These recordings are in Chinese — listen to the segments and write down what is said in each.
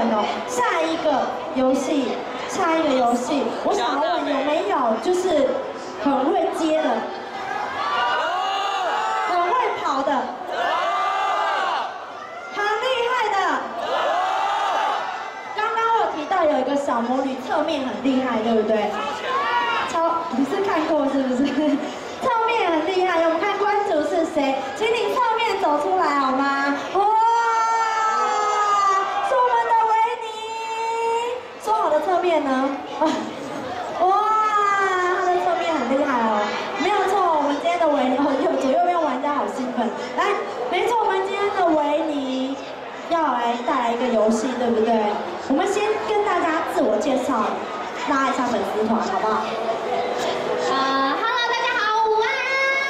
哦。下一个游戏，我想问有没有就是很会接的，很会跑的，很厉害的。刚刚我提到有一个小魔女侧面很厉害，对不对？你是看过是不是？侧面很厉害，我们看关主是谁？请你侧面走出来好吗？哇，是我们的维尼。说好的侧面呢？哇，他的侧面很厉害哦。没有错，我们今天的维尼左右边玩家好兴奋。来，没错，我们今天的维尼要来带来一个游戏，对不对？我们先跟大家自我介绍，拉一下粉丝团，好不好？ Hello， 大家好，午安。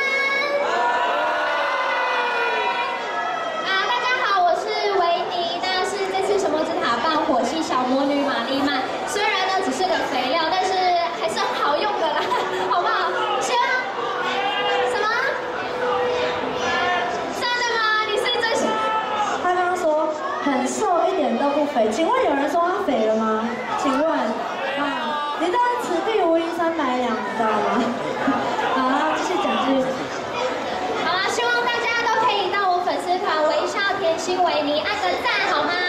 大家好，我是维尼，那是这次神魔之塔扮火系小魔女玛丽曼。虽然呢只是个肥料，但是还是很好用的啦，好不好？希望什么？真的吗？你是最喜？ 他刚刚说很瘦，一点都不肥。请问有人说他肥了吗？请问？ 你知道此地无银三百两，你知道吗？好，继续讲，继续。 好啦，希望大家都可以到我粉丝团微笑甜心维尼按个赞，好吗？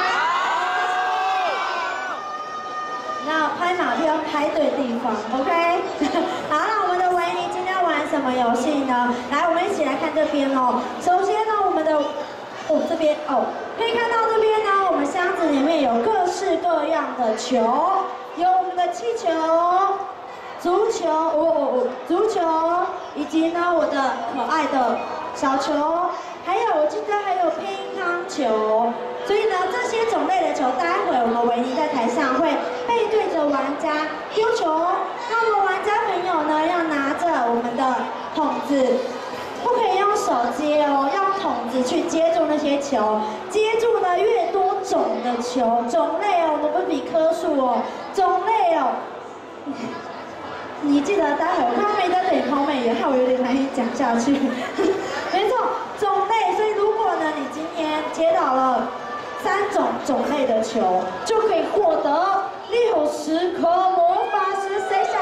那拍马屁要拍对地方 ，OK？ 好，那我们的维尼今天要玩什么游戏呢？来，我们一起来看这边哦。首先呢，我们的这边可以看到这边呢，我们箱子里面有各式各样的球。 有我们的气球、足球、足球，以及呢我的可爱的小球，还有我记得还有乒乓球。所以呢，这些种类的球，待会我们维尼在台上会背对着玩家丢球。那我们玩家朋友呢，要拿着我们的筒子，不可以用手接哦，要用筒子去接住那些球。接住呢，越多种的球种类哦，我们不比颗数哦。 种类哦，你记得待会我刚刚没在这里抛媚眼，害我有点难以讲下去。没错，种类，所以如果呢你今天接到了3种种类的球，就可以获得60颗魔法石，谁想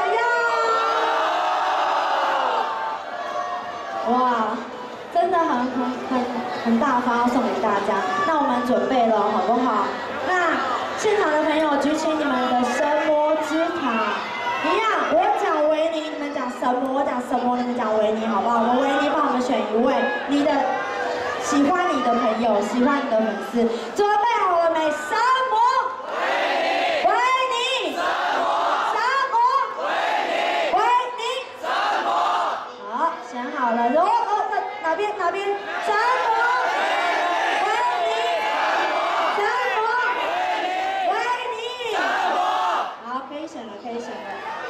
要？哇，真的很大方，要送给大家。那我们准备了，好不好？那。 现场的朋友举起你们的神魔之塔，一样，我讲维尼，你们讲神魔，我讲神魔，你们讲维尼，好不好？我们维尼帮我们选一位喜欢你的朋友，喜欢你的粉丝，准备好了没？神魔，维尼，神魔，维尼，神魔。好，想好了，哪边？神魔。 可以选了。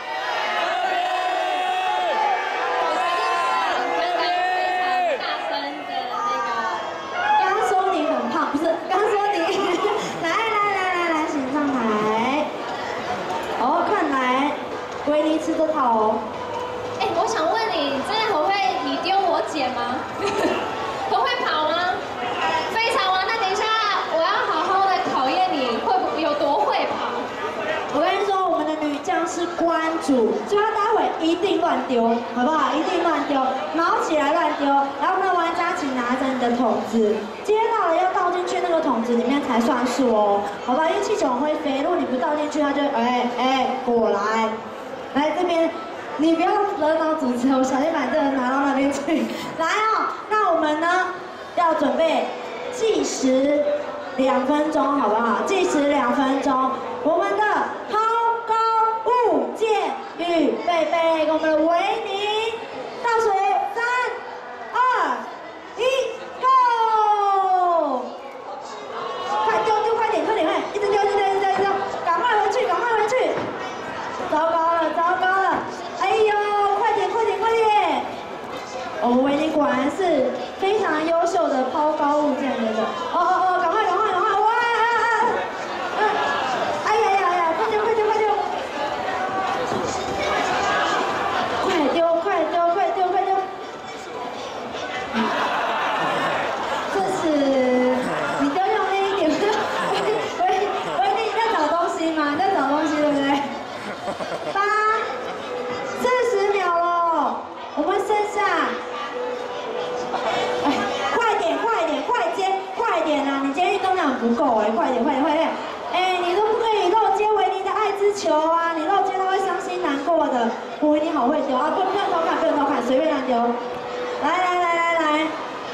刚刚非常大声的那个，刚刚说你很胖，不是，刚说你来，请上台。哦，看来维尼吃这套哦。 哎，我想问你，真的很会你丢我捡吗？很会跑吗？非常啊！那等一下我要好好的考验你有多会跑。 我跟你说。 女将是关主，所以她待会一定乱丢，好不好？一定乱丢，毛起来乱丢。然后呢，玩家请拿着你的筒子，接到了要倒进去那个筒子里面才算数哦，好吧？因为气球会飞，如果你不倒进去，它就过来，来这边，你不要惹恼主持人，我小心把这个拿到那边去。来哦，那我们呢要准备计时2分钟，好不好？计时2分钟，我们的物件预备，我们的维尼倒数3、2、1 ，Go！ 快丢，快点，一直丢，赶快回去！糟糕了！哎呦，快点！我们维尼果然是非常优秀的抛高物件的人。赶快！哇！哎呀！快丢！ 快点，快点！哎，你都不可以漏接维尼的爱之球啊！你漏接他会伤心难过的。维尼好会丢啊！不用偷看，不用偷看，随便乱丢。来。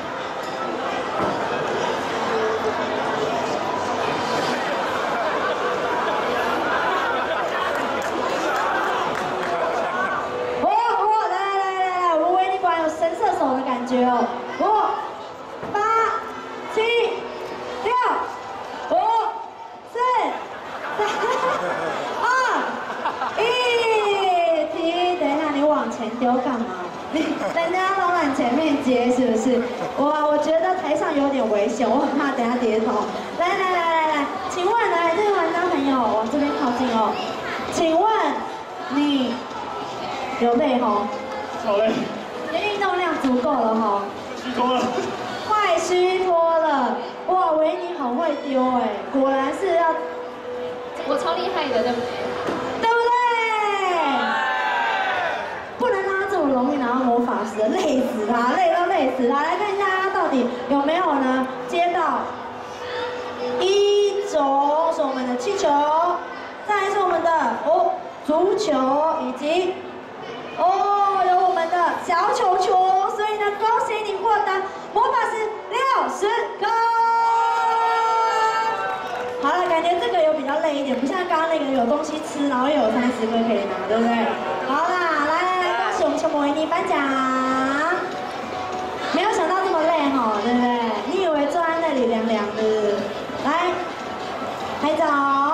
来，我们维尼果然有神射手的感觉哦。5、8、7、6、5、4、3、2、1，停！等一下，你往前丢干嘛？人家老板前面接是不是？哇，我觉得台上有点危险，我很怕等下跌倒。来，请问来这个玩家朋友往这边靠近哦。请问你有累吼？ 好累。 你的运动量足够了吼？ 虚脱了。 快虚脱了！哇，维尼好会丢哎，果然是要。 我超厉害的，对不对？ 对不对？不能让他这么容易拿到魔法石，累死他，累死他。来看一下他到底有没有呢？接到1种是我们的气球，再来是我们的足球，以及有我们的小球球。所以呢，恭喜你获得魔法石60颗。好了，感觉这个有比较累一点，不像刚刚那个有东西吃，然后又有30颗可以拿，对不对？好啦，来，恭喜我们球魔维尼颁奖。没有想到这么累哈，对不对？你以为坐在那里凉凉的？来，拍照。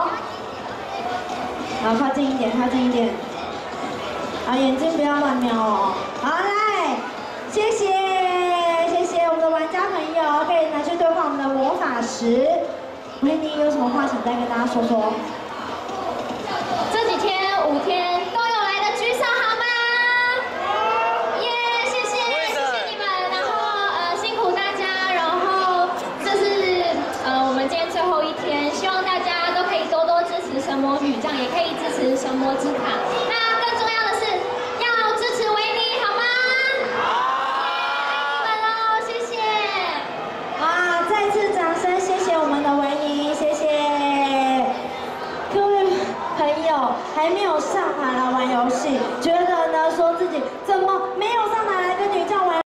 好，靠近一点。好，眼睛不要乱瞄哦。好，来，谢谢我们的玩家朋友，可以拿去兑换我们的魔法石。维尼有什么话想再跟大家说说？ 这几天5天都有来的举手好吗？耶，谢谢你们，然后辛苦大家，然后这是我们今天最后一天，希望大家都可以多多支持神魔女，这样也可以支持神魔之塔。那更重要的是要支持维尼，好吗？爱你们喽，谢谢。 啊，再次掌声，谢谢我们的维尼，谢谢各位朋友还没有上台来玩游戏，觉得呢说自己怎么没有上台来跟女将玩。